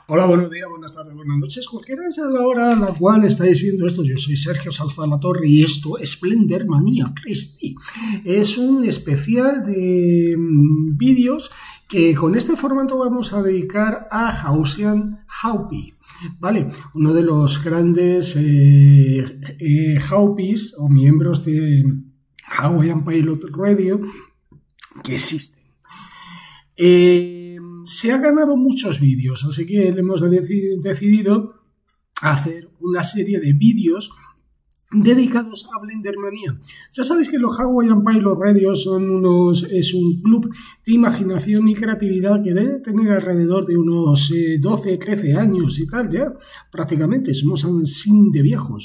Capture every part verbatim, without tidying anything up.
Hola, buenos días, buenas tardes, buenas noches. Cualquiera sea la hora a la cual estáis viendo esto, yo soy Sergio Salzalatorre y esto es Blender Manía tres D. Es un especial de mmm, vídeos que con este formato vamos a dedicar a Hausian Haupi, ¿vale? Uno de los grandes eh, eh, Haupis o miembros de Hawaiian Pilot Radio que existen. Eh, Se ha ganado muchos vídeos, así que le hemos decidido hacer una serie de vídeos dedicados a Blender Manía. Ya sabéis que los Hawaiian Pilot Radio son unos, es un club de imaginación y creatividad que debe tener alrededor de unos eh, doce, trece años y tal, ya prácticamente, somos así de viejos.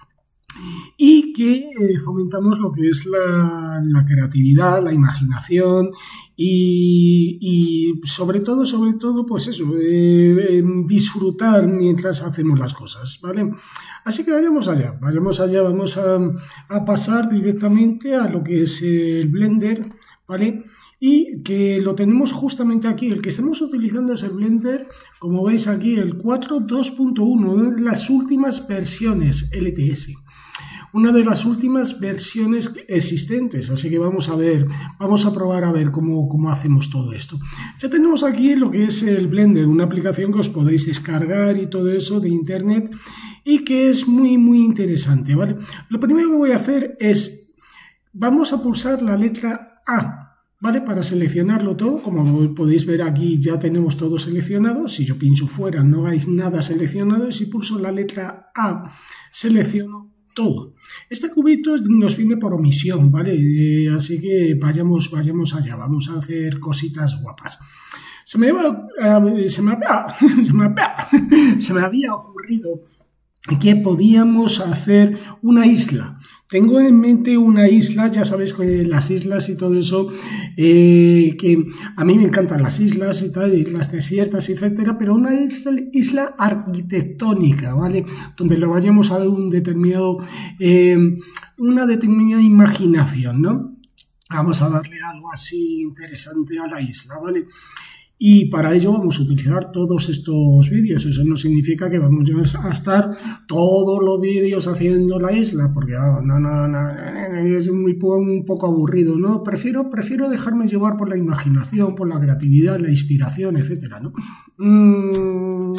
Y que eh, fomentamos lo que es la, la creatividad, la imaginación y, y sobre todo, sobre todo, pues eso, eh, eh, disfrutar mientras hacemos las cosas, ¿vale? Así que vayamos allá, vayamos allá, vamos a, a pasar directamente a lo que es el Blender, ¿vale? Y que lo tenemos justamente aquí, el que estamos utilizando es el Blender, como veis aquí, el cuatro punto dos punto uno, una de las últimas versiones L T S. Una de las últimas versiones existentes, así que vamos a ver, vamos a probar a ver cómo, cómo hacemos todo esto. Ya tenemos aquí lo que es el Blender, una aplicación que os podéis descargar y todo eso de internet y que es muy muy interesante, ¿vale? Lo primero que voy a hacer es, vamos a pulsar la letra A, ¿vale? Para seleccionarlo todo, como podéis ver aquí ya tenemos todo seleccionado. Si yo pincho fuera no hay nada seleccionado y si pulso la letra A selecciono todo. Este cubito nos viene por omisión, ¿vale? Eh, así que vayamos, vayamos allá, vamos a hacer cositas guapas. Se me, iba, eh, se, me había, se, me había, se me había ocurrido que podíamos hacer una isla. Tengo en mente una isla, ya sabéis que las islas y todo eso, eh, que a mí me encantan las islas y tal, y las desiertas, etcétera, pero una isla, isla arquitectónica, ¿vale? Donde le vayamos a dar un determinado, eh, una determinada imaginación, ¿no? Vamos a darle algo así interesante a la isla, ¿vale? Y para ello vamos a utilizar todos estos vídeos. Eso no significa que vamos a estar todos los vídeos haciendo la isla, porque oh, no, no, no, es muy, un poco aburrido, ¿no? Prefiero, prefiero dejarme llevar por la imaginación, por la creatividad, la inspiración, etcétera, ¿no? Mm.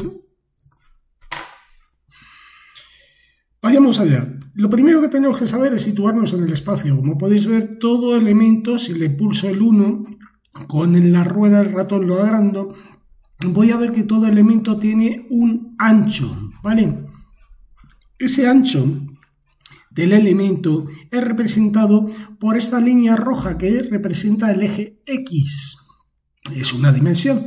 Vayamos allá. Lo primero que tenemos que saber es situarnos en el espacio. Como podéis ver, todo elemento, si le pulso el uno, con la rueda del ratón lo agrando, voy a ver que todo elemento tiene un ancho, ¿vale? Ese ancho del elemento es representado por esta línea roja que representa el eje X. Es una dimensión.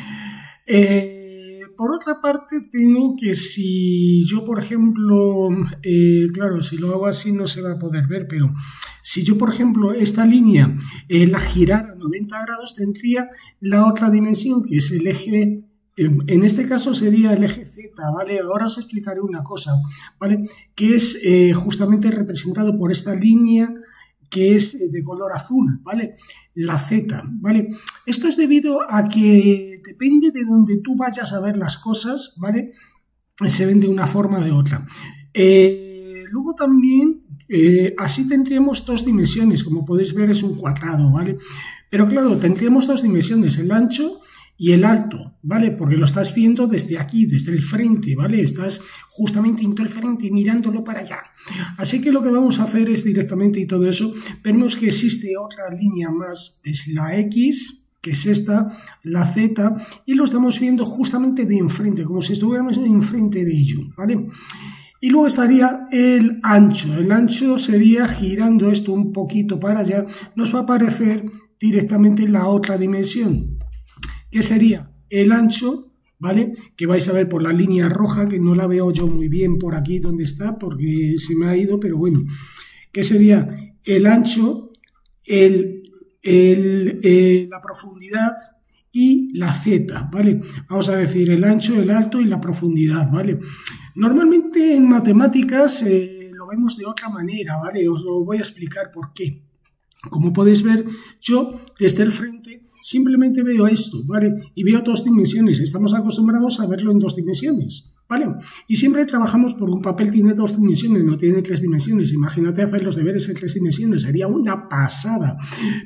Eh, por otra parte, tengo que si yo, por ejemplo, eh, claro, si lo hago así no se va a poder ver, pero si yo, por ejemplo, esta línea eh, la girara a noventa grados, tendría la otra dimensión, que es el eje, en, en este caso sería el eje Z, ¿vale? Ahora os explicaré una cosa, ¿vale? Que es eh, justamente representado por esta línea que es de color azul, ¿vale? La Z, ¿vale? Esto es debido a que depende de donde tú vayas a ver las cosas, ¿vale? Se ven de una forma o de otra. Eh, luego también, eh, así tendríamos dos dimensiones, como podéis ver es un cuadrado, ¿vale? Pero claro, tendríamos dos dimensiones, el ancho y el alto, ¿vale? Porque lo estás viendo desde aquí, desde el frente, ¿vale? Estás justamente en todo el frente mirándolo para allá. Así que lo que vamos a hacer es directamente y todo eso, vemos que existe otra línea más, es la X, que es esta, la Z, y lo estamos viendo justamente de enfrente, como si estuviéramos enfrente de ello, ¿vale? Y luego estaría el ancho. El ancho sería girando esto un poquito para allá, nos va a aparecer directamente la otra dimensión, que sería el ancho, ¿vale? Que vais a ver por la línea roja, que no la veo yo muy bien por aquí donde está, porque se me ha ido, pero bueno, que sería el ancho, el, el, eh, la profundidad y la Z, ¿vale? Vamos a decir el ancho, el alto y la profundidad, ¿vale? Normalmente en matemáticas eh, lo vemos de otra manera, ¿vale? Os lo voy a explicar por qué. Como podéis ver, yo desde el frente simplemente veo esto, ¿vale? Y veo dos dimensiones. Estamos acostumbrados a verlo en dos dimensiones, ¿vale? Y siempre trabajamos por un papel que tiene dos dimensiones, no tiene tres dimensiones. Imagínate hacer los deberes en tres dimensiones, sería una pasada.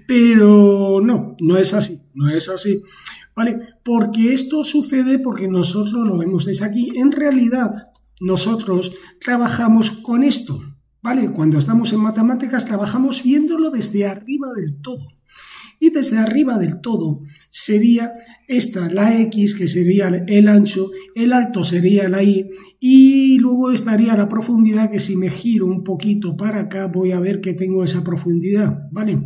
Pero no, no es así, no es así, ¿vale? Porque esto sucede porque nosotros lo vemos desde aquí. En realidad, nosotros trabajamos con esto, ¿vale? Cuando estamos en matemáticas trabajamos viéndolo desde arriba del todo. Y desde arriba del todo sería esta, la X, que sería el ancho, el alto sería la Y, y luego estaría la profundidad, que si me giro un poquito para acá voy a ver que tengo esa profundidad, ¿vale?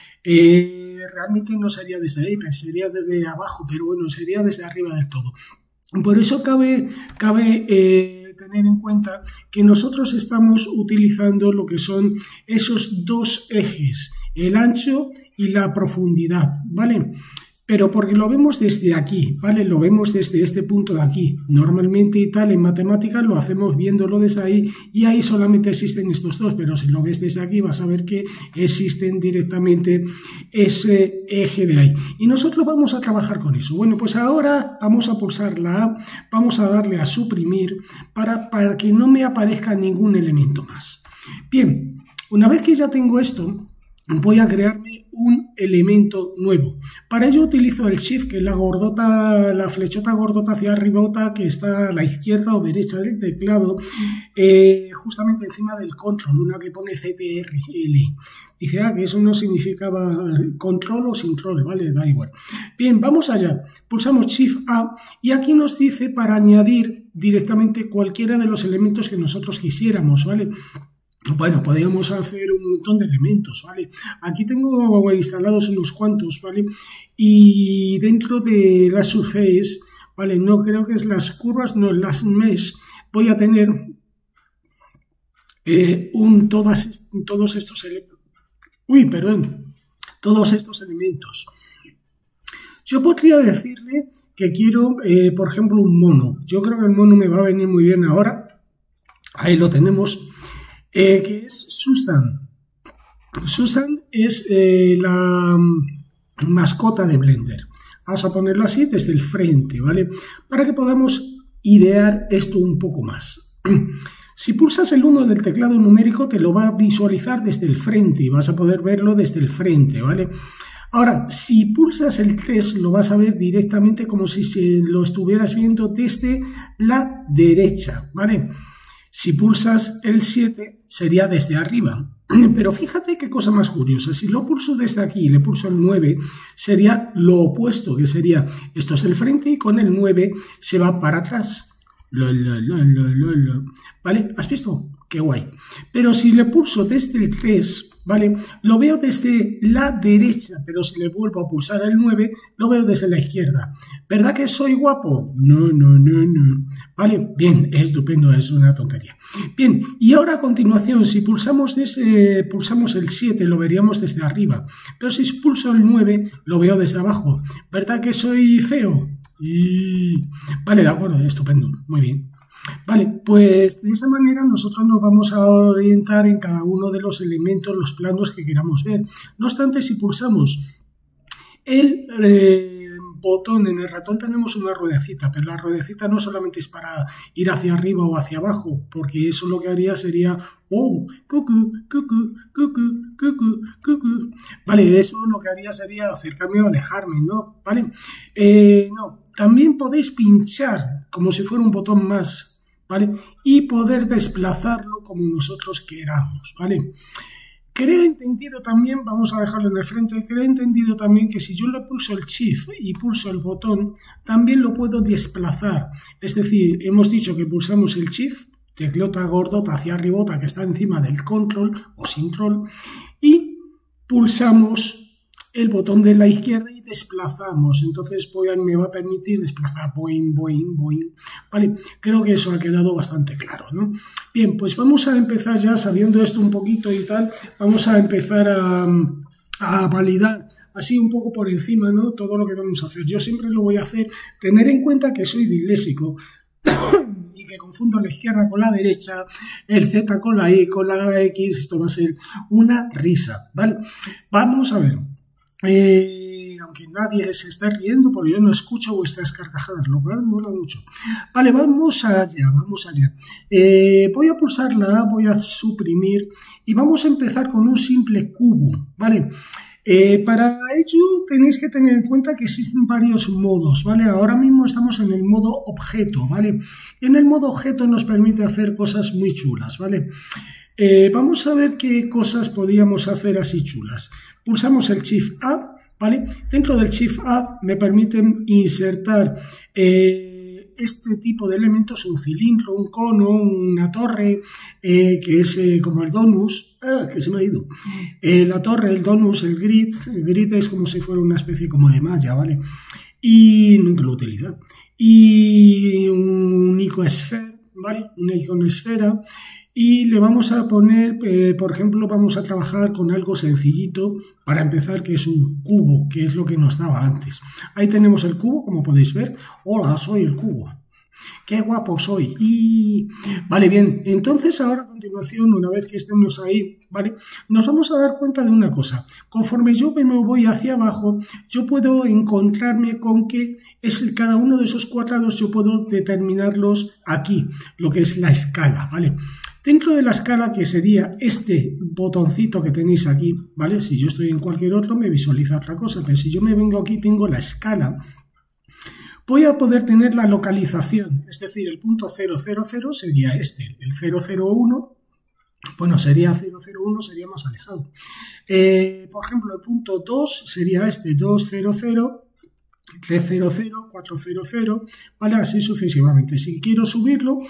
Eh, realmente no sería desde ahí, sería desde abajo, pero bueno, sería desde arriba del todo. Por eso cabe... cabe eh, tener en cuenta que nosotros estamos utilizando lo que son esos dos ejes, el ancho y la profundidad, ¿vale? Pero porque lo vemos desde aquí, ¿vale? Lo vemos desde este punto de aquí. Normalmente y tal en matemáticas lo hacemos viéndolo desde ahí y ahí solamente existen estos dos, pero si lo ves desde aquí vas a ver que existen directamente ese eje de ahí. Y nosotros vamos a trabajar con eso. Bueno, pues ahora vamos a pulsar la A, vamos a darle a suprimir para, para que no me aparezca ningún elemento más. Bien, una vez que ya tengo esto, voy a crearme un elemento nuevo. Para ello utilizo el Shift, que es la gordota, la flechota gordota hacia arriba, que está a la izquierda o derecha del teclado, eh, justamente encima del control, una que pone C T R L. Dice, ah, que eso no significaba control o sin control, vale, da igual. Bien, vamos allá. Pulsamos Shift A y aquí nos dice para añadir directamente cualquiera de los elementos que nosotros quisiéramos, ¿vale? Bueno, podríamos hacer un montón de elementos, ¿vale? Aquí tengo instalados unos cuantos, ¿vale? Y dentro de la Surface, ¿vale? No creo que es las curvas, no, las Mesh, voy a tener eh, un, todas, todos estos elementos. Uy, perdón, todos estos elementos. Yo podría decirle que quiero, eh, por ejemplo, un mono. Yo creo que el mono me va a venir muy bien ahora. Ahí lo tenemos. Eh, que es Susan. Susan es eh, la mascota de Blender. Vamos a ponerlo así desde el frente, ¿vale? Para que podamos idear esto un poco más. Si pulsas el uno del teclado numérico te lo va a visualizar desde el frente y vas a poder verlo desde el frente, ¿vale? Ahora, si pulsas el tres lo vas a ver directamente como si se lo estuvieras viendo desde la derecha, ¿vale? Si pulsas el siete sería desde arriba, pero fíjate qué cosa más curiosa, si lo pulso desde aquí y le pulso el nueve sería lo opuesto, que sería esto es el frente y con el nueve se va para atrás. Lo, lo, lo, lo, lo, lo. ¿Vale? ¿Has visto? Qué guay. Pero si le pulso desde el tres, ¿vale? Lo veo desde la derecha, pero si le vuelvo a pulsar el nueve, lo veo desde la izquierda. ¿Verdad que soy guapo? No, no, no, no. ¿Vale? Bien, estupendo, es una tontería. Bien, y ahora a continuación, si pulsamos, desde, pulsamos el siete, lo veríamos desde arriba. Pero si pulso el nueve, lo veo desde abajo. ¿Verdad que soy feo? Y... Vale, de acuerdo, estupendo, muy bien. Vale, pues de esa manera nosotros nos vamos a orientar en cada uno de los elementos, los planos que queramos ver. No obstante, si pulsamos el eh, botón, en el ratón tenemos una ruedecita, pero la ruedecita no solamente es para ir hacia arriba o hacia abajo, porque eso lo que haría sería oh, cucú, cucú, cucú, cucú, cucú. Vale, eso lo que haría sería acercarme o alejarme, ¿no? Vale, eh, no, también podéis pinchar como si fuera un botón más, ¿vale? Y poder desplazarlo como nosotros queramos, ¿vale? Creo entendido también, vamos a dejarlo en el frente, creo entendido también que si yo le pulso el Shift y pulso el botón, también lo puedo desplazar. Es decir, hemos dicho que pulsamos el Shift, teclota gordota hacia arribota que está encima del control o sin control, y pulsamos el botón de la izquierda y desplazamos. Entonces voy a, me va a permitir desplazar boing, boing, boing. Vale, creo que eso ha quedado bastante claro, ¿no? Bien, pues vamos a empezar ya sabiendo esto un poquito y tal. Vamos a empezar a, a validar así un poco por encima, ¿no? Todo lo que vamos a hacer. Yo siempre lo voy a hacer, tener en cuenta que soy disléxico y que confundo la izquierda con la derecha, el Z con la Y, con la X, esto va a ser una risa, ¿vale? Vamos a ver. Eh, aunque nadie se esté riendo, porque yo no escucho vuestras carcajadas, lo cual mola mucho. Vale, vamos allá, vamos allá. Eh, voy a pulsar la A, voy a suprimir y vamos a empezar con un simple cubo, ¿vale? Eh, para ello tenéis que tener en cuenta que existen varios modos, ¿vale? Ahora mismo estamos en el modo objeto, ¿vale? Y en el modo objeto nos permite hacer cosas muy chulas, ¿vale? Eh, vamos a ver qué cosas podíamos hacer así chulas. Pulsamos el Shift A, ¿vale? Dentro del Shift A me permiten insertar eh, este tipo de elementos, un cilindro, un cono, una torre, eh, que es eh, como el donus, ah, que se me ha ido, eh, la torre, el donus, el grid, el grid es como si fuera una especie como de malla, ¿vale? Y nunca lo utilizo. Y un icosphere, ¿vale? Una iconosfera. Y le vamos a poner, eh, por ejemplo, vamos a trabajar con algo sencillito para empezar, que es un cubo, que es lo que nos daba antes. Ahí tenemos el cubo, como podéis ver. Hola, soy el cubo. ¡Qué guapo soy! Y... Vale, bien. Entonces, ahora a continuación, una vez que estemos ahí, ¿vale? Nos vamos a dar cuenta de una cosa. Conforme yo me voy hacia abajo, yo puedo encontrarme con que es cada uno de esos cuadrados, yo puedo determinarlos aquí, lo que es la escala, ¿vale? Dentro de la escala, que sería este botoncito que tenéis aquí, ¿vale? Si yo estoy en cualquier otro, me visualiza otra cosa, pero si yo me vengo aquí, tengo la escala. Voy a poder tener la localización, es decir, el punto cero cero cero sería este, el cero cero uno, bueno, sería cero cero uno, sería más alejado. Eh, por ejemplo, el punto dos sería este, dos cero cero, tres cero cero, cuatro cero cero, ¿vale? Así sucesivamente. Si quiero subirlo,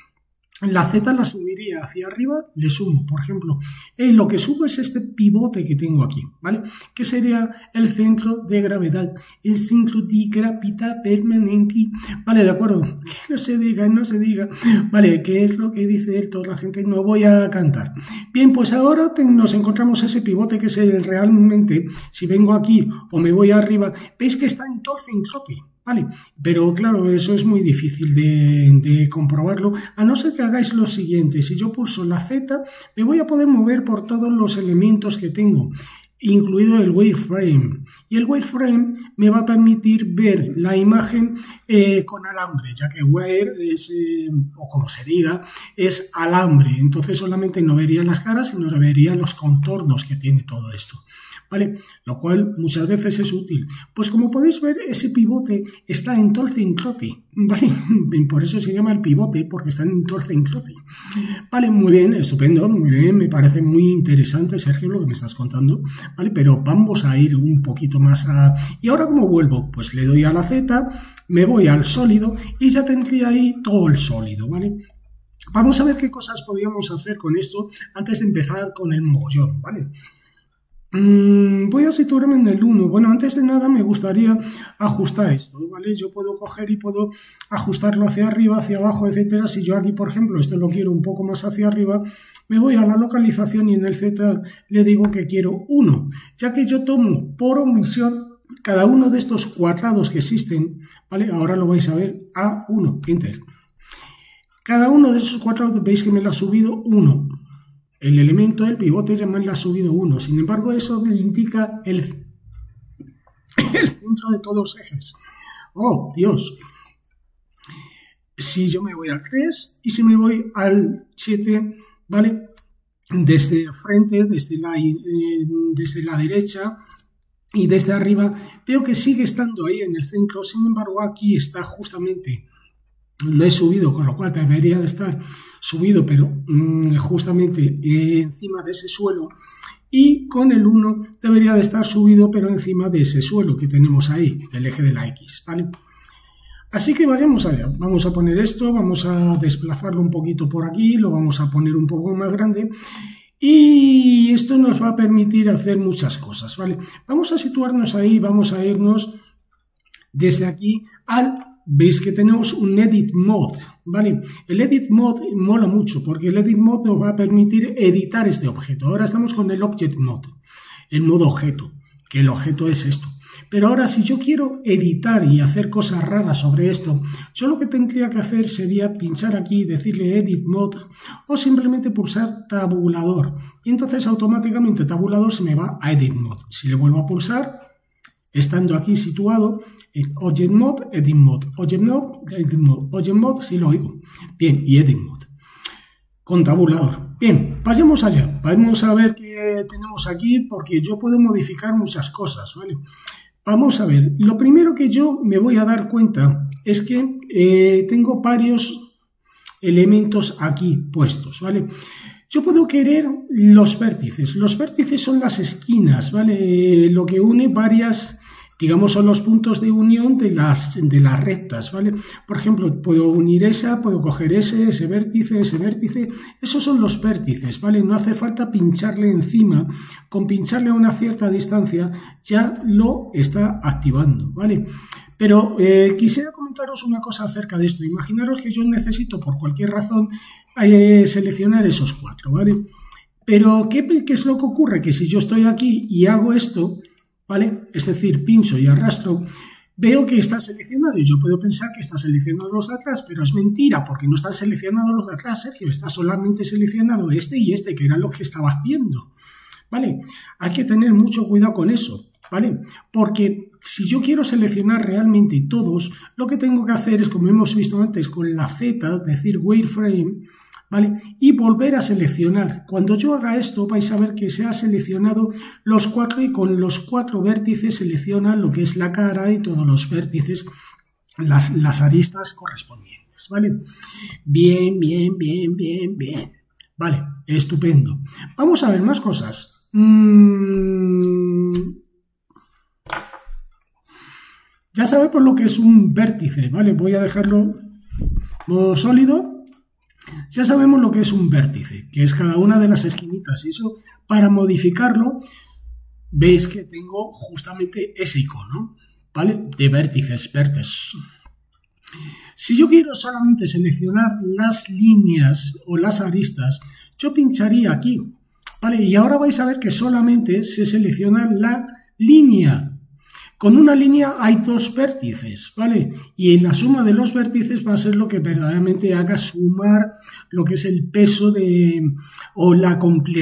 la Z la subiría hacia arriba, le sumo, por ejemplo, eh, lo que subo es este pivote que tengo aquí, ¿vale? Que sería el centro de gravedad, el centro de gravedad permanente, ¿vale? De acuerdo, que no se diga, no se diga, ¿vale? ¿Qué es lo que dice él? Toda la gente, no voy a cantar. Bien, pues ahora te, nos encontramos ese pivote que es el, realmente, si vengo aquí o me voy arriba, veis que está en todo el centrote. Vale, pero claro, eso es muy difícil de, de comprobarlo, a no ser que hagáis lo siguiente. Si yo pulso la Z, me voy a poder mover por todos los elementos que tengo, incluido el wireframe. Y el wireframe me va a permitir ver la imagen eh, con alambre, ya que wire es, eh, o como se diga, es alambre. Entonces solamente no vería las caras, sino vería los contornos que tiene todo esto. ¿Vale? Lo cual muchas veces es útil. Pues como podéis ver, ese pivote está en todo el centrote, ¿vale? Por eso se llama el pivote, porque está en todo el centrote. Vale, muy bien, estupendo, muy bien, me parece muy interesante, Sergio, lo que me estás contando, ¿vale? Pero vamos a ir un poquito más a... ¿Y ahora cómo vuelvo? Pues le doy a la Z, me voy al sólido y ya tendría ahí todo el sólido, ¿vale? Vamos a ver qué cosas podríamos hacer con esto antes de empezar con el mogollón, ¿vale? Mm, voy a situarme en el uno. Bueno, antes de nada me gustaría ajustar esto, ¿vale? Yo puedo coger y puedo ajustarlo hacia arriba, hacia abajo, etcétera. Si yo aquí, por ejemplo, esto lo quiero un poco más hacia arriba, me voy a la localización y en el Z le digo que quiero uno, ya que yo tomo por omisión cada uno de estos cuadrados que existen, ¿vale? Ahora lo vais a ver, A uno, Enter. Cada uno de esos cuadrados veis que me lo ha subido uno. El elemento del pivote ya me lo ha subido uno. Sin embargo, eso me indica el, el centro de todos los ejes. ¡Oh, Dios! Si yo me voy al tres y si me voy al siete, ¿vale? Desde el frente, desde la, eh, desde la derecha y desde arriba, veo que sigue estando ahí en el centro. Sin embargo, aquí está justamente... Lo he subido, con lo cual debería de estar subido, pero mmm, justamente eh, encima de ese suelo. Y con el uno debería de estar subido, pero encima de ese suelo que tenemos ahí, del eje de la X, ¿vale? Así que vayamos allá. Vamos a poner esto, vamos a desplazarlo un poquito por aquí, lo vamos a poner un poco más grande. Y esto nos va a permitir hacer muchas cosas, ¿vale? Vamos a situarnos ahí, vamos a irnos desde aquí al... Veis que tenemos un Edit Mode, ¿vale? El Edit Mode mola mucho porque el Edit Mode nos va a permitir editar este objeto. Ahora estamos con el Object Mode, el modo objeto, que el objeto es esto. Pero ahora, si yo quiero editar y hacer cosas raras sobre esto, yo lo que tendría que hacer sería pinchar aquí y decirle Edit Mode o simplemente pulsar tabulador. Y entonces automáticamente tabulador se me va a Edit Mode. Si le vuelvo a pulsar, estando aquí situado en Object Mode, Edit Mode, Object Mode, Edit Mode, Object Mode, si lo oigo. Bien, y Edit Mode. Con tabulador. Bien, pasemos allá. Vamos a ver qué tenemos aquí porque yo puedo modificar muchas cosas, ¿vale? Vamos a ver. Lo primero que yo me voy a dar cuenta es que eh, tengo varios elementos aquí puestos, ¿vale? Yo puedo querer los vértices. Los vértices son las esquinas, ¿vale? Lo que une varias, digamos, son los puntos de unión de las, de las rectas, ¿vale? Por ejemplo, puedo unir esa, puedo coger ese, ese vértice, ese vértice. Esos son los vértices, ¿vale? No hace falta pincharle encima. Con pincharle a una cierta distancia ya lo está activando, ¿vale? Pero eh, quisiera comentaros una cosa acerca de esto. Imaginaros que yo necesito, por cualquier razón, eh, seleccionar esos cuatro, ¿vale? Pero ¿qué, ¿qué es lo que ocurre? Que si yo estoy aquí y hago esto, ¿vale? Es decir, pincho y arrastro, veo que está seleccionado y yo puedo pensar que está seleccionado los de atrás, pero es mentira porque no están seleccionados los de atrás, Sergio, está solamente seleccionado este y este, que eran los que estabas viendo, ¿vale? Hay que tener mucho cuidado con eso, ¿vale? Porque si yo quiero seleccionar realmente todos, lo que tengo que hacer es, como hemos visto antes, con la Z, decir wireframe, ¿vale? Y volver a seleccionar. Cuando yo haga esto vais a ver que se ha seleccionado los cuatro y con los cuatro vértices selecciona lo que es la cara y todos los vértices, las, las aristas correspondientes, ¿vale? Bien, bien, bien, bien, bien. Vale, estupendo. Vamos a ver más cosas. Mm... Ya sabemos lo que es un vértice, ¿vale? Voy a dejarlo modo sólido. Ya sabemos lo que es un vértice, que es cada una de las esquinitas. Y eso, para modificarlo, veis que tengo justamente ese icono, ¿vale? De vértices, vértices. Si yo quiero solamente seleccionar las líneas o las aristas, yo pincharía aquí, ¿vale? Y ahora vais a ver que solamente se selecciona la línea. Con una línea hay dos vértices, ¿vale? Y en la suma de los vértices va a ser lo que verdaderamente haga sumar lo que es el peso de o la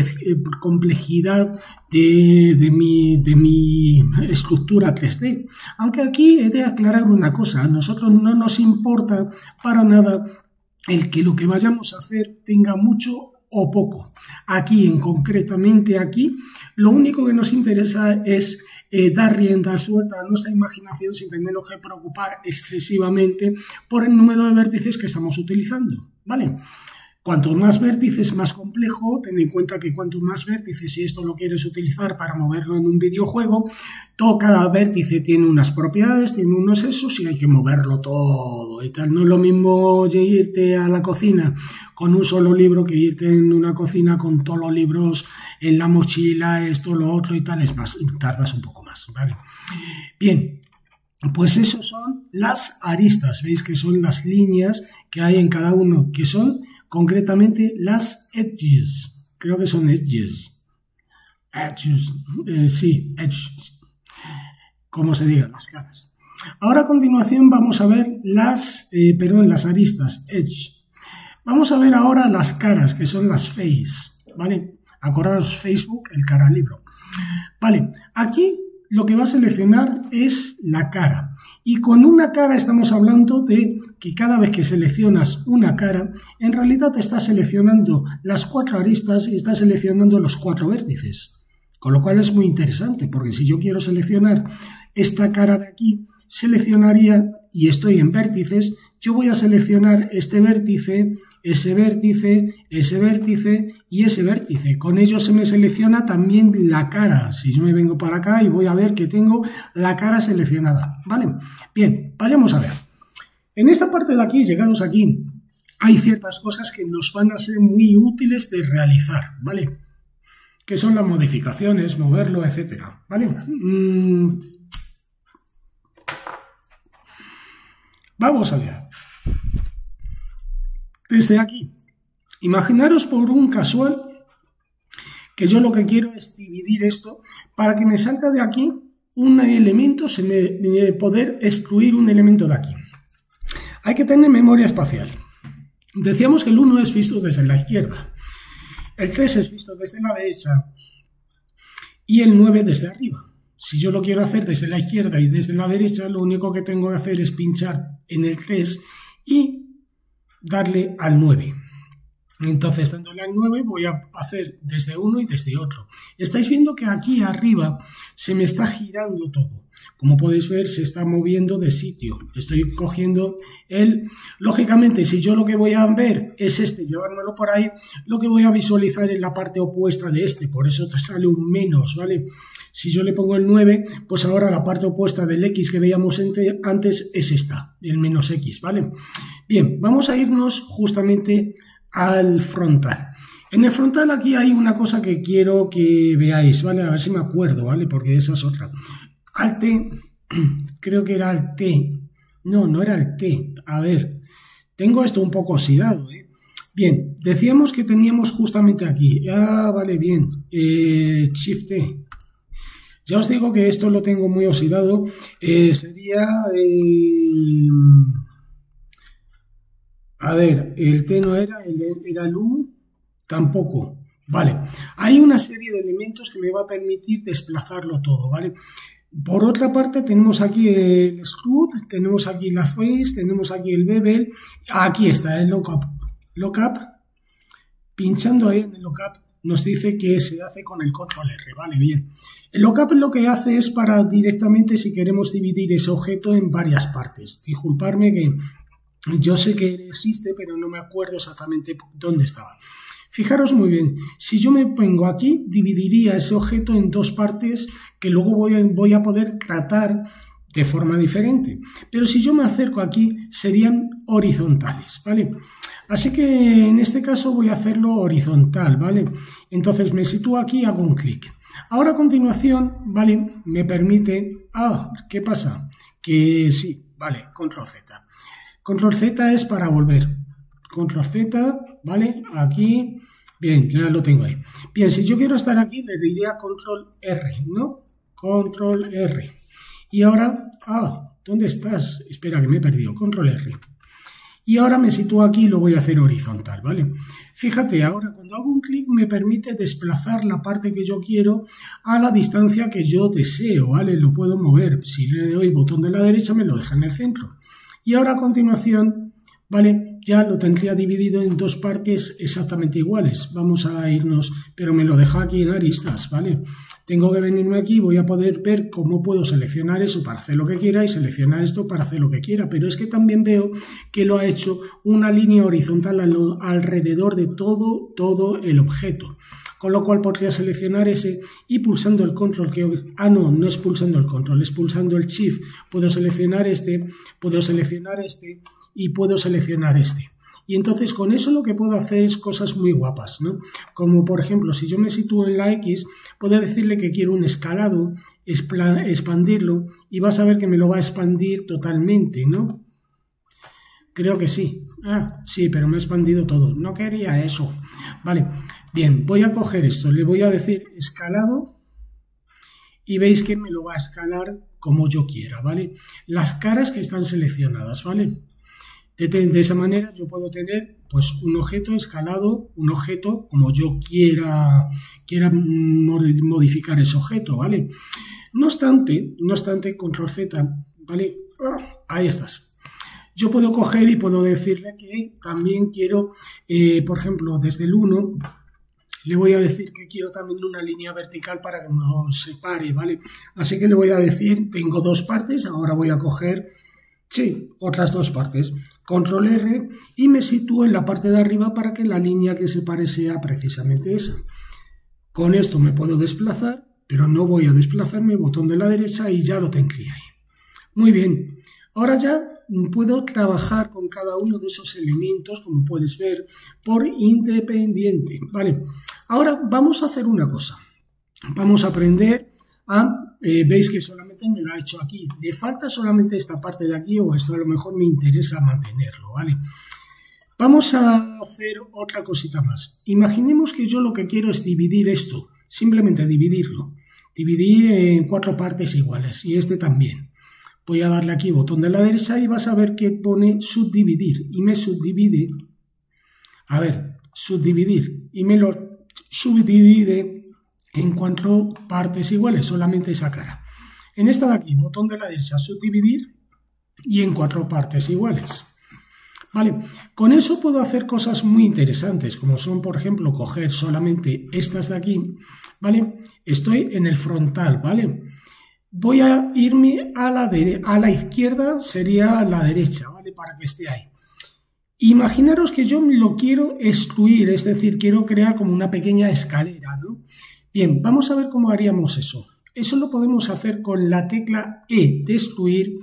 complejidad de, de, mi, de mi estructura tres D. Aunque aquí he de aclarar una cosa, a nosotros no nos importa para nada el que lo que vayamos a hacer tenga mucho o poco. Aquí, en concretamente aquí, lo único que nos interesa es Eh, dar rienda suelta a nuestra imaginación sin tenernos que preocupar excesivamente por el número de vértices que estamos utilizando, ¿vale? Cuanto más vértices, más complejo. Ten en cuenta que cuanto más vértices, si esto lo quieres utilizar para moverlo en un videojuego, todo, cada vértice tiene unas propiedades, tiene unos esos y hay que moverlo todo y tal. No es lo mismo irte a la cocina con un solo libro que irte en una cocina con todos los libros en la mochila, esto, lo otro y tal. Es más, tardas un poco más, ¿vale? Bien. Pues eso son las aristas, veis que son las líneas que hay en cada uno, que son concretamente las edges, creo que son edges, edges, eh, sí, edges, como se diga, las caras. Ahora a continuación vamos a ver las, eh, perdón, las aristas, edge. Vamos a ver ahora las caras, que son las face, ¿vale? Acordaos, Facebook, el cara libro. Vale, aquí lo que va a seleccionar es la cara. Y con una cara estamos hablando de que cada vez que seleccionas una cara, en realidad te está seleccionando las cuatro aristas y está seleccionando los cuatro vértices. Con lo cual es muy interesante, porque si yo quiero seleccionar esta cara de aquí, seleccionaría, y estoy en vértices, yo voy a seleccionar este vértice, ese vértice, ese vértice y ese vértice. Con ello se me selecciona también la cara. Si yo me vengo para acá y voy a ver que tengo la cara seleccionada, ¿vale? Bien, vayamos a ver. En esta parte de aquí, llegados aquí, hay ciertas cosas que nos van a ser muy útiles de realizar, ¿vale? Que son las modificaciones, moverlo, etcétera, ¿vale? Mm. Vamos allá. Desde aquí, imaginaros por un casual que yo lo que quiero es dividir esto para que me salga de aquí un elemento, se me, me poder excluir un elemento de aquí. Hay que tener memoria espacial. Decíamos que el uno es visto desde la izquierda, el tres es visto desde la derecha y el nueve desde arriba. Si yo lo quiero hacer desde la izquierda y desde la derecha, lo único que tengo que hacer es pinchar en el tres y darle al nueve. Entonces, dándole al nueve, voy a hacer desde uno y desde otro. Estáis viendo que aquí arriba se me está girando todo. Como podéis ver, se está moviendo de sitio. Estoy cogiendo el... Lógicamente, si yo lo que voy a ver es este, llevármelo por ahí, lo que voy a visualizar es la parte opuesta de este. Por eso sale un menos, ¿vale? Si yo le pongo el nueve, pues ahora la parte opuesta del X que veíamos antes es esta, el menos X, ¿vale? Bien, vamos a irnos justamente al frontal. En el frontal aquí hay una cosa que quiero que veáis, ¿vale? A ver si me acuerdo, ¿vale? Porque esa es otra. Alt, creo que era el T. No, no era el T. A ver, tengo esto un poco oxidado, ¿eh? Bien, decíamos que teníamos justamente aquí. Ah, vale, bien. Eh, Shift T. Ya os digo que esto lo tengo muy oxidado. Eh, sería... Eh, a ver, el T no era, el, era el U, tampoco. Vale, hay una serie de elementos que me va a permitir desplazarlo todo, ¿vale? Por otra parte, tenemos aquí el Extrude, tenemos aquí la Face, tenemos aquí el Bevel. Aquí está el Lookup. Lookup, pinchando ahí en el Lookup, nos dice que se hace con el Control R, ¿vale? Bien. El Lookup lo que hace es para directamente, si queremos dividir ese objeto en varias partes. Disculparme que yo sé que existe, pero no me acuerdo exactamente dónde estaba. Fijaros muy bien, si yo me pongo aquí, dividiría ese objeto en dos partes que luego voy a, voy a poder tratar de forma diferente. Pero si yo me acerco aquí, serían horizontales, ¿vale? Así que en este caso voy a hacerlo horizontal, ¿vale? Entonces me sitúo aquí y hago un clic. Ahora a continuación, ¿vale? Me permite... Ah, ¿qué pasa? Que sí, vale, Control Z. Control Z es para volver. Control Z, ¿vale? Aquí, bien, ya lo tengo ahí. Bien, si yo quiero estar aquí, le diría Control R, ¿no? Control R. Y ahora, ah, ¿dónde estás? Espera, que me he perdido. Control R. Y ahora me sitúo aquí y lo voy a hacer horizontal, ¿vale? Fíjate, ahora cuando hago un clic me permite desplazar la parte que yo quiero a la distancia que yo deseo, ¿vale? Lo puedo mover. Si le doy botón de la derecha me lo deja en el centro. Y ahora a continuación, ¿vale? Ya lo tendría dividido en dos partes exactamente iguales. Vamos a irnos, pero me lo deja aquí en aristas, ¿vale? Tengo que venirme aquí y voy a poder ver cómo puedo seleccionar eso para hacer lo que quiera y seleccionar esto para hacer lo que quiera. Pero es que también veo que lo ha hecho una línea horizontal alrededor de todo, todo el objeto. Con lo cual podría seleccionar ese y pulsando el control que... Ah, no, no es pulsando el control, es pulsando el shift. Puedo seleccionar este, puedo seleccionar este y puedo seleccionar este. Y entonces con eso lo que puedo hacer es cosas muy guapas, ¿no? Como por ejemplo, si yo me sitúo en la X, puedo decirle que quiero un escalado, expandirlo, y vas a ver que me lo va a expandir totalmente, ¿no? Creo que sí. Ah, sí, pero me ha expandido todo. No quería eso. Vale, bien, voy a coger esto, le voy a decir escalado y veis que me lo va a escalar como yo quiera, ¿vale? Las caras que están seleccionadas, ¿vale? De, de esa manera yo puedo tener pues un objeto escalado, un objeto como yo quiera, quiera modificar ese objeto, ¿vale? No obstante, no obstante, Control Z, ¿vale? Ahí estás. Yo puedo coger y puedo decirle que también quiero, eh, por ejemplo, desde el uno, le voy a decir que quiero también una línea vertical para que nos separe, ¿vale? Así que le voy a decir, tengo dos partes, ahora voy a coger, sí, otras dos partes. Control R y me sitúo en la parte de arriba para que la línea que separe sea precisamente esa. Con esto me puedo desplazar, pero no voy a desplazarme, botón de la derecha y ya lo tendría ahí. Muy bien, ahora ya puedo trabajar con cada uno de esos elementos, como puedes ver, por independiente. Vale, ahora vamos a hacer una cosa. Vamos a aprender a... Eh, veis que solamente me lo ha hecho aquí. Le falta solamente esta parte de aquí o esto a lo mejor me interesa mantenerlo, ¿vale? Vamos a hacer otra cosita más. Imaginemos que yo lo que quiero es dividir esto, simplemente dividirlo. dividir en cuatro partes iguales, y este también. Voy a darle aquí botón de la derecha y vas a ver que pone subdividir, y me subdivide, a ver, subdividir, y me lo subdivide en cuatro partes iguales, solamente esa cara. En esta de aquí, botón de la derecha, subdividir, y en cuatro partes iguales. Vale, con eso puedo hacer cosas muy interesantes, como son, por ejemplo, coger solamente estas de aquí, ¿vale? Estoy en el frontal, ¿vale? Voy a irme a la, a la izquierda, sería a la derecha, ¿vale? Para que esté ahí. Imaginaros que yo lo quiero excluir, es decir, quiero crear como una pequeña escalera, ¿no? Bien, vamos a ver cómo haríamos eso. Eso lo podemos hacer con la tecla E de excluir,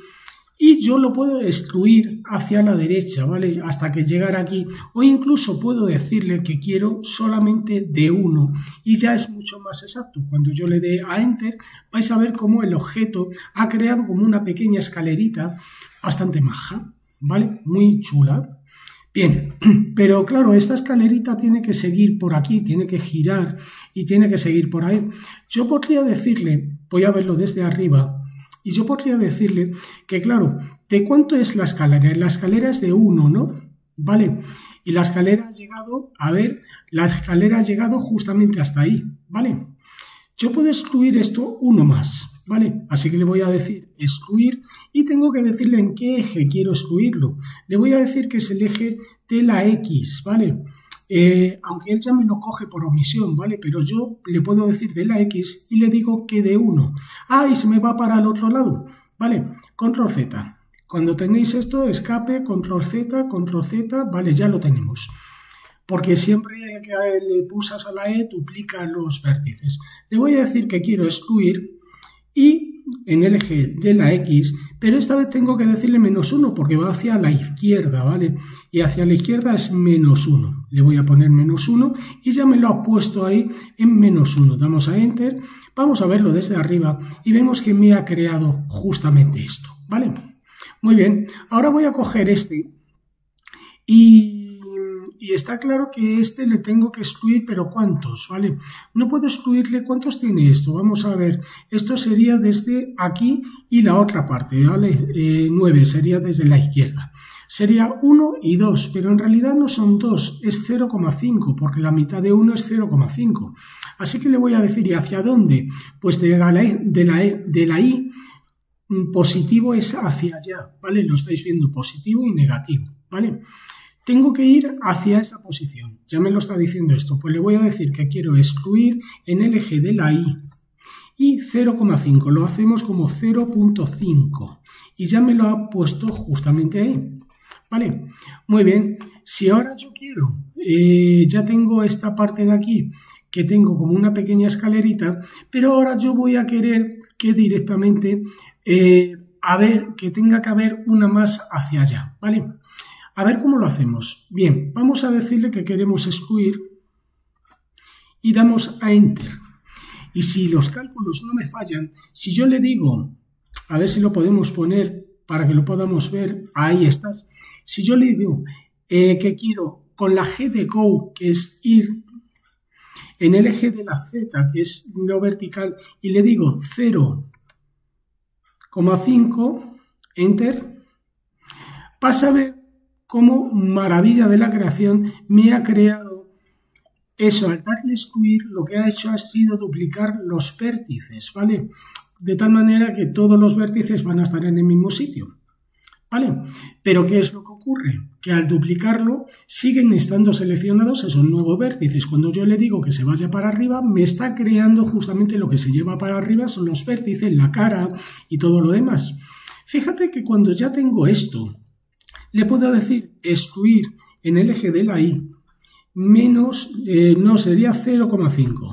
y yo lo puedo excluir hacia la derecha, ¿vale? Hasta que llegara aquí, o incluso puedo decirle que quiero solamente de uno, y ya es mucho más exacto. Cuando yo le dé a Enter, vais a ver cómo el objeto ha creado como una pequeña escalerita bastante maja, ¿vale? Muy chula. Bien, pero claro, esta escalerita tiene que seguir por aquí, tiene que girar y tiene que seguir por ahí. Yo podría decirle, voy a verlo desde arriba, y yo podría decirle que, claro, ¿de cuánto es la escalera? La escalera es de uno, ¿no? ¿Vale? Y la escalera ha llegado, a ver, la escalera ha llegado justamente hasta ahí, ¿vale? Yo puedo excluir esto uno más, ¿vale? Así que le voy a decir excluir, y tengo que decirle en qué eje quiero excluirlo. Le voy a decir que es el eje de la X, ¿vale? Eh, aunque él ya me lo coge por omisión, ¿vale? Pero yo le puedo decir de la X y le digo que de uno. Ah, y se me va para el otro lado, ¿vale? Control Z. Cuando tenéis esto, escape, Control Z, Control Z, ¿vale? Ya lo tenemos. Porque siempre que le pulsas a la E, duplica los vértices. Le voy a decir que quiero excluir y en el eje de la X, pero esta vez tengo que decirle menos uno porque va hacia la izquierda, ¿vale? Y hacia la izquierda es menos uno. Le voy a poner menos uno y ya me lo ha puesto ahí en menos uno. Damos a Enter, vamos a verlo desde arriba y vemos que me ha creado justamente esto, ¿vale? Muy bien, ahora voy a coger este y... Y está claro que este le tengo que excluir, pero ¿cuántos? ¿Vale? No puedo excluirle cuántos tiene esto. Vamos a ver. Esto sería desde aquí y la otra parte, ¿vale? Eh, nueve sería desde la izquierda. Sería uno y dos, pero en realidad no son dos, es cero coma cinco, porque la mitad de uno es cero coma cinco. Así que le voy a decir, ¿y hacia dónde? Pues de la, de la, de la I, positivo es hacia allá, ¿vale? Lo estáis viendo, positivo y negativo, ¿vale? Tengo que ir hacia esa posición. Ya me lo está diciendo esto. Pues le voy a decir que quiero excluir en el eje de la I. Y cero coma cinco. Lo hacemos como cero punto cinco. Y ya me lo ha puesto justamente ahí. ¿Vale? Muy bien. Si ahora yo quiero, eh, ya tengo esta parte de aquí, que tengo como una pequeña escalerita, pero ahora yo voy a querer que directamente, eh, a ver, que tenga que haber una más hacia allá. ¿Vale? A ver cómo lo hacemos. Bien, vamos a decirle que queremos excluir y damos a Enter. Y si los cálculos no me fallan, si yo le digo, a ver si lo podemos poner para que lo podamos ver, ahí estás. Si yo le digo eh, que quiero con la G de Go, que es ir, en el eje de la Z, que es lo vertical, y le digo cero coma cinco, Enter, vas a ver como maravilla de la creación me ha creado eso. Al darle excluir, lo que ha hecho ha sido duplicar los vértices, ¿vale? De tal manera que todos los vértices van a estar en el mismo sitio, ¿vale? Pero ¿qué es lo que ocurre? Que al duplicarlo siguen estando seleccionados esos nuevos vértices. Cuando yo le digo que se vaya para arriba, me está creando justamente lo que se lleva para arriba, son los vértices, la cara y todo lo demás. Fíjate que cuando ya tengo esto, le puedo decir excluir en el eje de la I menos, eh, no, sería cero coma cinco.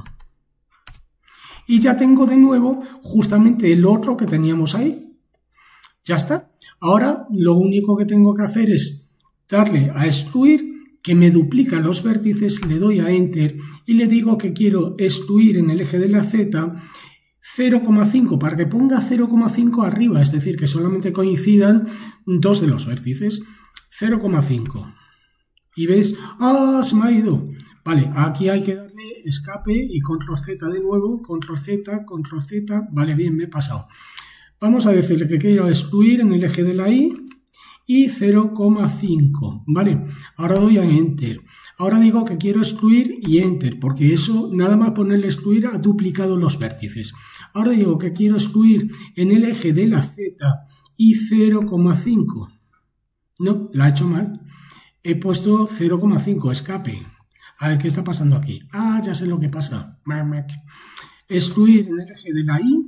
Y ya tengo de nuevo justamente el otro que teníamos ahí. Ya está. Ahora lo único que tengo que hacer es darle a excluir, que me duplica los vértices, le doy a Enter y le digo que quiero excluir en el eje de la Z cero coma cinco, para que ponga cero coma cinco arriba, es decir, que solamente coincidan dos de los vértices, cero coma cinco. Y ves, ¡ah, se me ha ido! Vale, aquí hay que darle escape y control Z de nuevo, control Z, control Z, vale, bien, me he pasado. Vamos a decirle que quiero excluir en el eje de la Y y cero coma cinco, ¿vale? Ahora doy a Enter. Ahora digo que quiero excluir y Enter, porque eso, nada más ponerle excluir, ha duplicado los vértices. Ahora digo que quiero excluir en el eje de la Z y cero coma cinco. No, la he hecho mal. He puesto cero coma cinco, escape. A ver, ¿qué está pasando aquí? Ah, ya sé lo que pasa. Excluir en el eje de la Y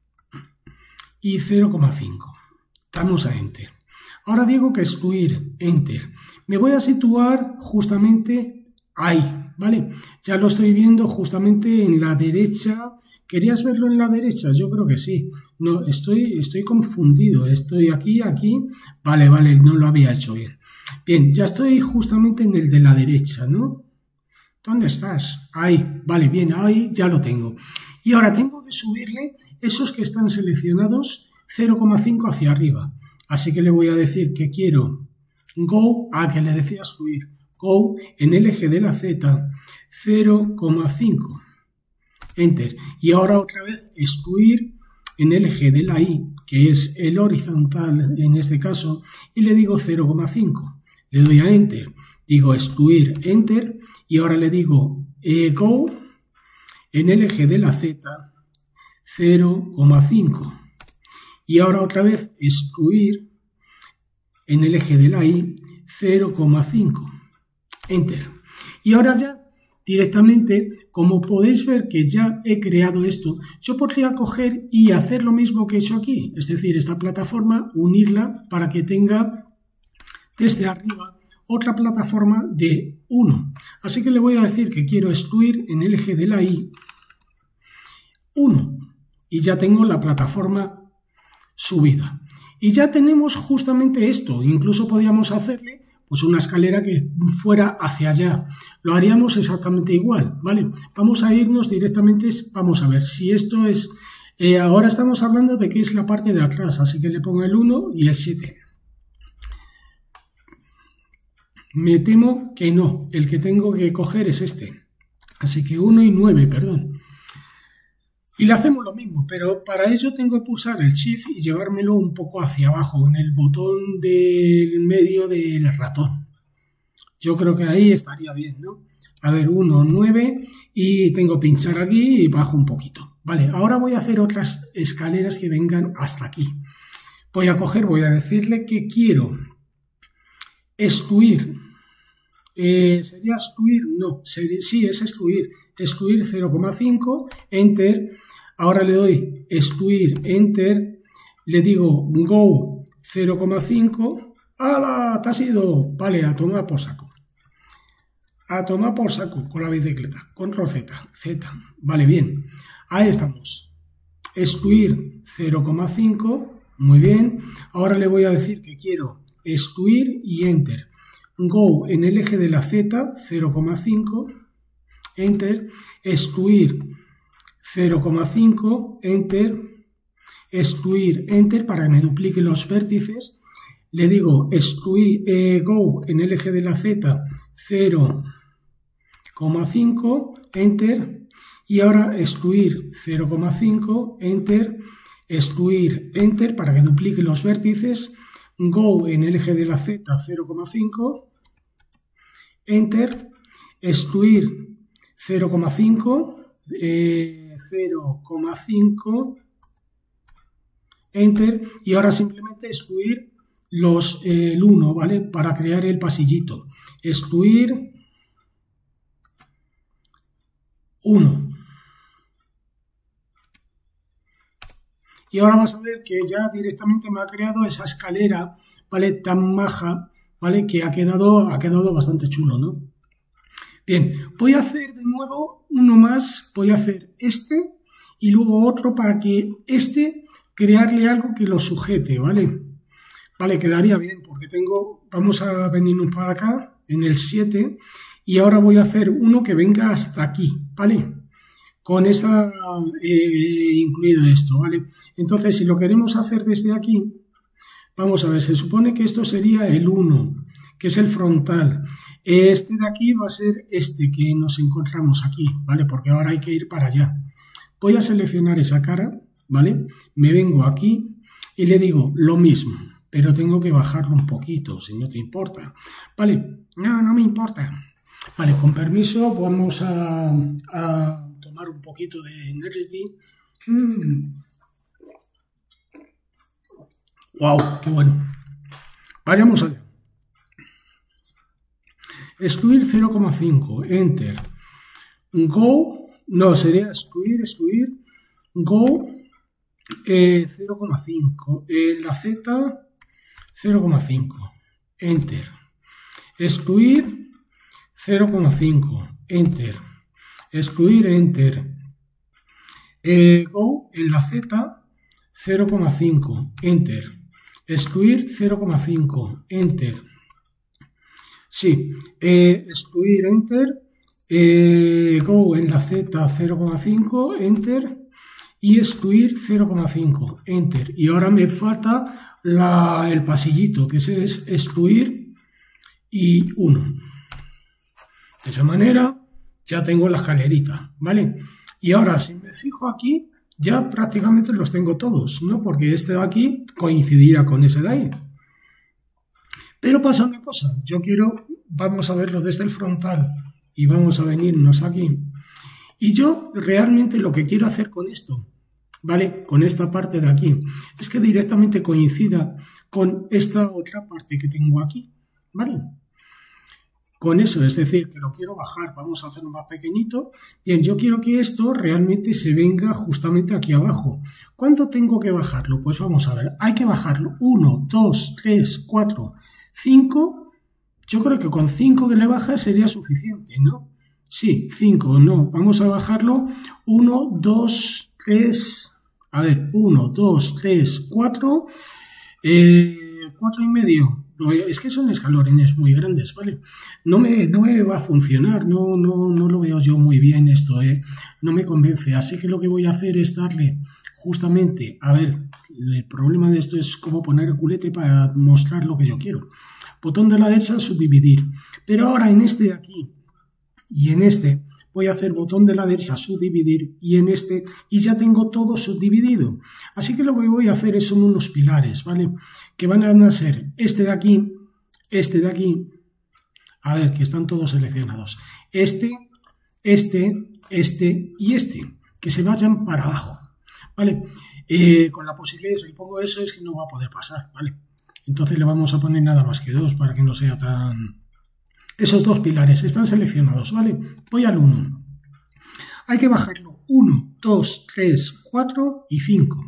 y cero coma cinco. Damos a Enter. Ahora digo que excluir, Enter. Me voy a situar justamente ahí, ¿vale? Ya lo estoy viendo justamente en la derecha. ¿Querías verlo en la derecha? Yo creo que sí. No, estoy, estoy confundido. Estoy aquí, aquí. Vale, vale, no lo había hecho bien. Bien, ya estoy justamente en el de la derecha, ¿no? ¿Dónde estás? Ahí, vale, bien, ahí ya lo tengo. Y ahora tengo que subirle esos que están seleccionados cero coma cinco hacia arriba. Así que le voy a decir que quiero Go, a que le decía excluir, Go en el eje de la Z cero coma cinco. Enter. Y ahora otra vez excluir en el eje de la Y, que es el horizontal en este caso, y le digo cero coma cinco. Le doy a Enter. Digo excluir, Enter, y ahora le digo eh, Go en el eje de la Z cero coma cinco. Y ahora otra vez excluir en el eje de la Y cero coma cinco. Enter. Y ahora ya directamente, como podéis ver que ya he creado esto, yo podría coger y hacer lo mismo que he hecho aquí. Es decir, esta plataforma, unirla para que tenga desde arriba otra plataforma de uno. Así que le voy a decir que quiero excluir en el eje de la Y uno. Y ya tengo la plataforma subida. Y ya tenemos justamente esto. Incluso podríamos hacerle pues una escalera que fuera hacia allá. Lo haríamos exactamente igual, ¿vale? Vamos a irnos directamente, vamos a ver si esto es... Eh, ahora estamos hablando de que es la parte de atrás, así que le pongo el uno y el siete. Me temo que no, el que tengo que coger es este. Así que uno y nueve, perdón. Y le hacemos lo mismo, pero para ello tengo que pulsar el Shift y llevármelo un poco hacia abajo, en el botón del medio del ratón. Yo creo que ahí estaría bien, ¿no? A ver, uno, nueve, y tengo que pinchar aquí y bajo un poquito. Vale, ahora voy a hacer otras escaleras que vengan hasta aquí. Voy a coger, voy a decirle que quiero excluir. Eh, ¿Sería excluir? No, sería, sí, es excluir. Excluir cero coma cinco, Enter. Ahora le doy excluir, Enter. Le digo Go cero coma cinco. ¡Hala! ¡Te has ido! Vale, a tomar por saco. A tomar por saco con la bicicleta. Control Z. Z. Vale, bien. Ahí estamos. Excluir cero coma cinco. Muy bien. Ahora le voy a decir que quiero excluir y Enter. Go en el eje de la Z, cero coma cinco, Enter, excluir cero coma cinco, Enter, excluir, Enter para que me duplique los vértices. Le digo excluir, eh, Go en el eje de la Z, cero coma cinco, Enter, y ahora excluir cero coma cinco, Enter, excluir, Enter para que duplique los vértices. Go en el eje de la Z, cero coma cinco, Enter, excluir cero coma cinco, eh, cero coma cinco, Enter, y ahora simplemente excluir los, eh, el uno, ¿vale? Para crear el pasillito. Excluir uno. Y ahora vas a ver que ya directamente me ha creado esa escalera, ¿vale? Tan maja, ¿vale? Que ha quedado, ha quedado bastante chulo, ¿no? Bien, voy a hacer de nuevo uno más, voy a hacer este y luego otro para que este, crearle algo que lo sujete, ¿vale? Vale, quedaría bien porque tengo, vamos a venirnos para acá, en el siete, y ahora voy a hacer uno que venga hasta aquí, ¿vale? Con esta eh, incluido esto, ¿vale? Entonces, si lo queremos hacer desde aquí, vamos a ver, se supone que esto sería el uno, que es el frontal. Este de aquí va a ser este que nos encontramos aquí, ¿vale? Porque ahora hay que ir para allá. Voy a seleccionar esa cara, ¿vale? Me vengo aquí y le digo lo mismo, pero tengo que bajarlo un poquito, si no te importa. Vale, no, no me importa. Vale, con permiso, vamos a, a tomar un poquito de Energy. Mm. ¡Wow! ¡Qué bueno! Vayamos allá. Excluir cero coma cinco, Enter. Go, no, sería excluir, excluir. Go, eh, cero coma cinco. Eh, la Z, cero coma cinco. Enter. Excluir, cero coma cinco. Enter. Excluir, Enter. Eh, go, en la Z, cero coma cinco. Enter. Excluir cero coma cinco, Enter. Sí, eh, excluir, Enter. Eh, go en la Z cero coma cinco, Enter. Y excluir cero coma cinco, Enter. Y ahora me falta la, el pasillito, que ese es excluir y uno. De esa manera ya tengo la escalerita, ¿vale? Y ahora, si me fijo aquí, ya prácticamente los tengo todos, ¿no? Porque este de aquí coincidirá con ese de ahí. Pero pasa una cosa, yo quiero, vamos a verlo desde el frontal y vamos a venirnos aquí. Y yo realmente lo que quiero hacer con esto, ¿vale? Con esta parte de aquí, es que directamente coincida con esta otra parte que tengo aquí, ¿vale? Con eso, es decir, que lo quiero bajar, vamos a hacerlo más pequeñito. Bien, yo quiero que esto realmente se venga justamente aquí abajo. ¿Cuánto tengo que bajarlo? Pues vamos a ver, hay que bajarlo uno, dos, tres, cuatro, cinco. Yo creo que con cinco que le baja sería suficiente, ¿no? Sí, cinco, no, vamos a bajarlo uno, dos, tres, a ver, uno, dos, tres, cuatro, eh, cuatro y medio. No, es que son escalones muy grandes, ¿vale? No me, no me va a funcionar, no, no, no lo veo yo muy bien esto, ¿eh? No me convence, así que lo que voy a hacer es darle justamente, a ver, el problema de esto es cómo poner el culete para mostrar lo que yo quiero. Botón de la derecha, subdividir. Pero ahora en este de aquí y en este voy a hacer botón de la derecha, subdividir, y en este, y ya tengo todo subdividido. Así que lo que voy a hacer es, son unos pilares, ¿vale? Que van a ser este de aquí, este de aquí, a ver, que están todos seleccionados. Este, este, este y este, que se vayan para abajo, ¿vale? Eh, con la posibilidad, si pongo eso, es que no va a poder pasar, ¿vale? Entonces le vamos a poner nada más que dos para que no sea tan... Esos dos pilares están seleccionados, ¿vale? Voy al uno. Hay que bajarlo uno, dos, tres, cuatro y cinco.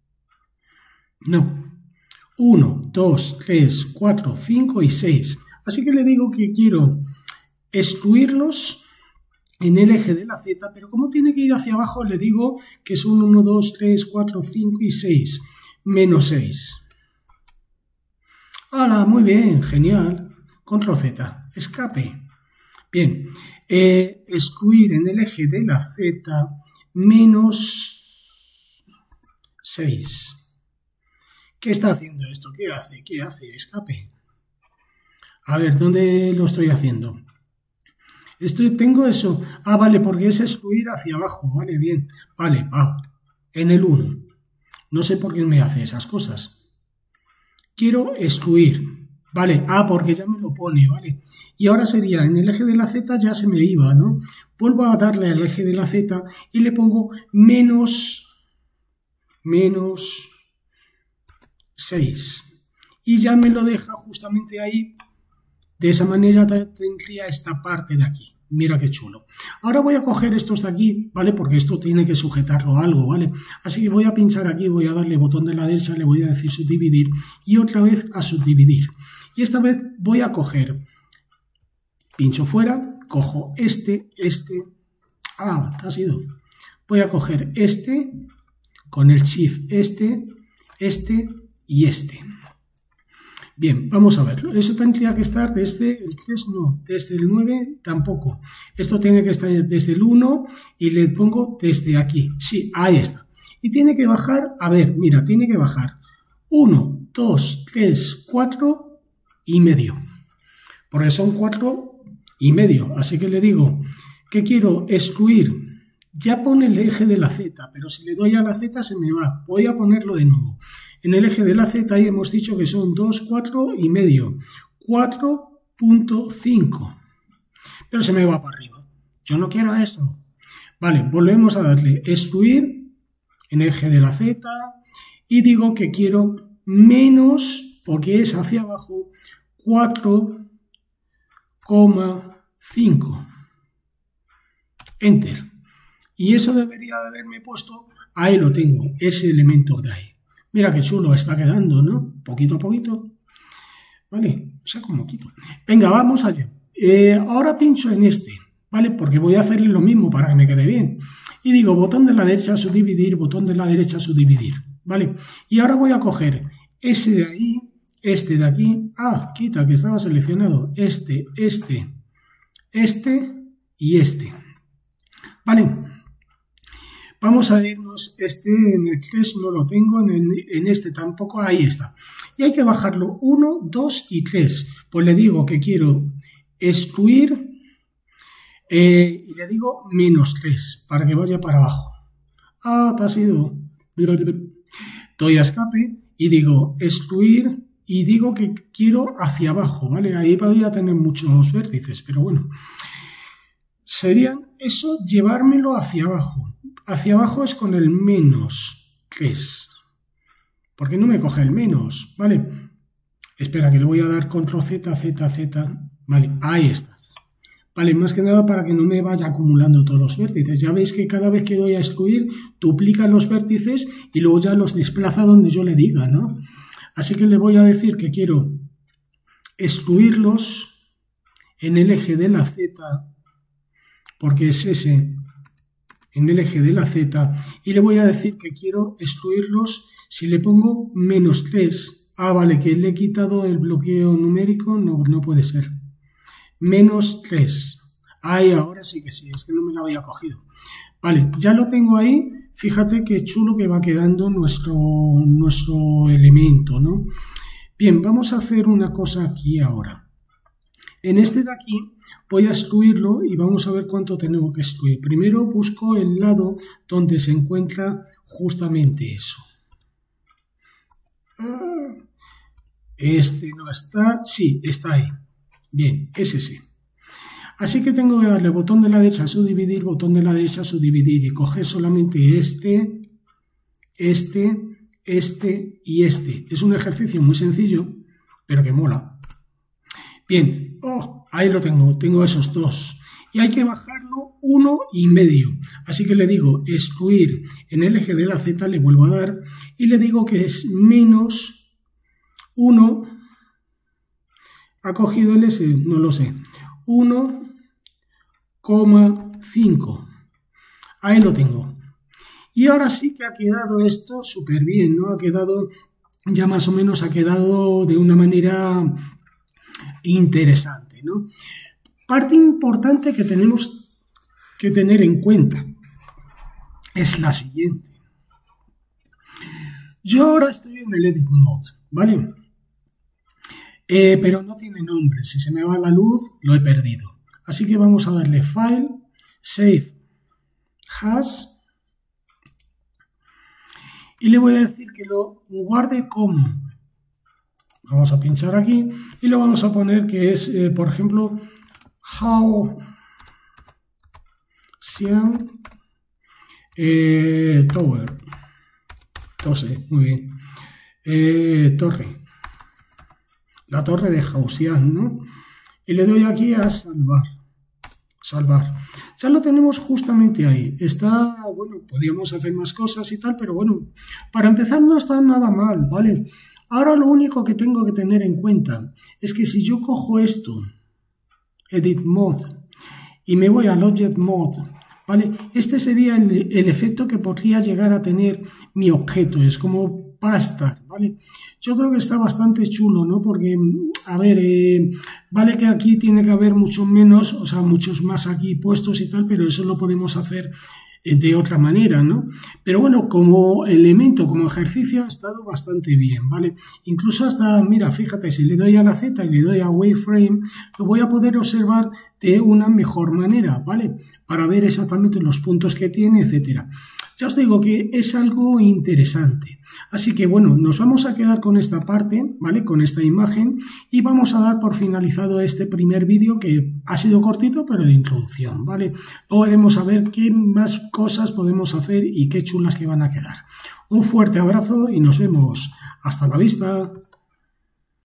No. uno, dos, tres, cuatro, cinco y seis. Así que le digo que quiero excluirlos en el eje de la Z, pero como tiene que ir hacia abajo, le digo que son uno, dos, tres, cuatro, cinco y seis. Menos seis. ¡Hala! Muy bien, genial. Control Z. Escape. Bien, eh, excluir en el eje de la Z menos seis. ¿Qué está haciendo esto? ¿Qué hace? ¿Qué hace? Escape. A ver, ¿dónde lo estoy haciendo? Estoy, tengo eso. Ah, vale, porque es excluir hacia abajo. Vale, bien. Vale, va. En el uno. No sé por qué me hace esas cosas. Quiero excluir. Vale, ah, porque ya me lo pone, ¿vale? Y ahora sería, en el eje de la Z ya se me iba, ¿no? Vuelvo a darle al eje de la Z y le pongo menos, menos seis. Y ya me lo deja justamente ahí. De esa manera tendría esta parte de aquí. Mira qué chulo. Ahora voy a coger estos de aquí, ¿vale? Porque esto tiene que sujetarlo a algo, ¿vale? Así que voy a pinchar aquí, voy a darle botón de la derecha, le voy a decir subdividir y otra vez a subdividir. Y esta vez voy a coger, pincho fuera, cojo este, este, ah, ¿qué ha sido? Voy a coger este, con el shift este, este y este. Bien, vamos a verlo. Eso tendría que estar desde el tres, no, desde el nueve tampoco. Esto tiene que estar desde el uno y le pongo desde aquí. Sí, ahí está. Y tiene que bajar, a ver, mira, tiene que bajar uno, dos, tres, cuatro y medio. porque son cuatro y medio. Así que le digo que quiero excluir. Ya pone el eje de la Z, pero si le doy a la Z se me va. Voy a ponerlo de nuevo. En el eje de la Z ahí hemos dicho que son dos, cuatro y medio. cuatro punto cinco. Pero se me va para arriba. Yo no quiero eso. Vale, volvemos a darle excluir en eje de la Z y digo que quiero menos, porque es hacia abajo, cuatro coma cinco. Enter. Y eso debería de haberme puesto, ahí lo tengo, ese elemento de ahí. Mira qué chulo está quedando, ¿no? Poquito a poquito. Vale, o sea, como quito. Venga, vamos allá. Eh, ahora pincho en este, ¿vale? Porque voy a hacerle lo mismo para que me quede bien. Y digo, botón de la derecha, subdividir, botón de la derecha, subdividir, ¿vale? Y ahora voy a coger ese de ahí, este de aquí. Ah, quita, que estaba seleccionado. Este, este, este y este. ¿Vale? Vamos a irnos, este en el tres no lo tengo, en, el, en este tampoco, ahí está. Y hay que bajarlo uno, dos y tres. Pues le digo que quiero excluir eh, y le digo menos tres para que vaya para abajo. Ah, te ha sido. Doy a escape y digo excluir y digo que quiero hacia abajo, ¿vale? Ahí podría tener muchos vértices, pero bueno. Serían eso, llevármelo hacia abajo. Hacia abajo es con el menos tres. ¿Por qué no me coge el menos? ¿Vale? Espera, que le voy a dar control Z, Z, Z. Vale, ahí estás. Vale, más que nada para que no me vaya acumulando todos los vértices. Ya veis que cada vez que doy a excluir, duplica los vértices y luego ya los desplaza donde yo le diga, ¿no? Así que le voy a decir que quiero excluirlos en el eje de la Z, porque es ese, en el eje de la Z, y le voy a decir que quiero excluirlos si le pongo menos tres. Ah, vale, que le he quitado el bloqueo numérico, no, no puede ser. Menos tres. Ahí, ahora sí que sí, es que no me lo había cogido. Vale, ya lo tengo ahí. Fíjate qué chulo que va quedando nuestro, nuestro elemento, ¿no? Bien, vamos a hacer una cosa aquí ahora. En este de aquí voy a excluirlo y vamos a ver cuánto tenemos que excluir. Primero busco el lado donde se encuentra justamente eso. Este no está, sí, está ahí. Bien, es ese. Así que tengo que darle botón de la derecha, subdividir, botón de la derecha, subdividir y coger solamente este, este, este y este. Es un ejercicio muy sencillo, pero que mola. Bien, oh, ahí lo tengo, tengo esos dos. Y hay que bajarlo uno y medio. Así que le digo excluir en el eje de la Z, le vuelvo a dar y le digo que es menos uno. Ha cogido el S, no lo sé. uno coma cinco. Ahí lo tengo. Y ahora sí que ha quedado esto súper bien, ¿no? Ha quedado, ya más o menos ha quedado de una manera interesante, ¿no? Parte importante que tenemos que tener en cuenta es la siguiente. Yo ahora estoy en el Edit Mode, ¿vale? Eh, pero no tiene nombre. Si se me va la luz, lo he perdido. Así que vamos a darle File, Save As, y le voy a decir que lo guarde como. Vamos a pinchar aquí y lo vamos a poner que es, eh, por ejemplo, How Xian eh, Tower. Tose, muy bien. Eh, torre. La torre de Hausian, ¿no? Y le doy aquí a salvar. Salvar. Ya lo tenemos justamente ahí. Está, bueno, podríamos hacer más cosas y tal, pero bueno, para empezar no está nada mal, ¿vale? Ahora lo único que tengo que tener en cuenta es que si yo cojo esto, Edit Mode, y me voy al Object Mode, ¿vale? Este sería el, el efecto que podría llegar a tener mi objeto. Es como pasta, ¿vale? Yo creo que está bastante chulo, ¿no? Porque, a ver, eh, vale que aquí tiene que haber mucho menos, o sea, muchos más aquí puestos y tal, pero eso lo podemos hacer de otra manera, ¿no? Pero bueno, como elemento, como ejercicio ha estado bastante bien, ¿vale? Incluso hasta, mira, fíjate, si le doy a la Z y le doy a Wireframe, lo voy a poder observar de una mejor manera, ¿vale? Para ver exactamente los puntos que tiene, etcétera. Ya os digo que es algo interesante. Así que bueno, nos vamos a quedar con esta parte, ¿vale? Con esta imagen y vamos a dar por finalizado este primer vídeo que ha sido cortito pero de introducción, ¿vale? Luego veremos a ver qué más cosas podemos hacer y qué chulas que van a quedar. Un fuerte abrazo y nos vemos. Hasta la vista.